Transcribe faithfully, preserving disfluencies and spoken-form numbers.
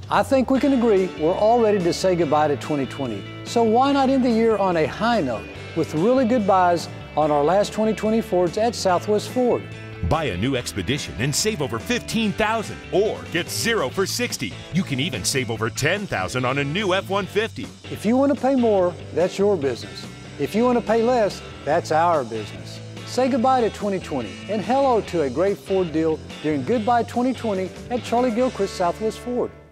I think we can agree we're all ready to say goodbye to twenty twenty. So why not end the year on a high note with really good buys on our last twenty twenty Fords at Southwest Ford? Buy a new Expedition and save over fifteen thousand dollars, or get zero for sixty. You can even save over ten thousand dollars on a new F one fifty. If you want to pay more, that's your business. If you want to pay less, that's our business. Say goodbye to twenty twenty and hello to a great Ford deal during Goodbye twenty twenty at Charlie Gilchrist Southwest Ford.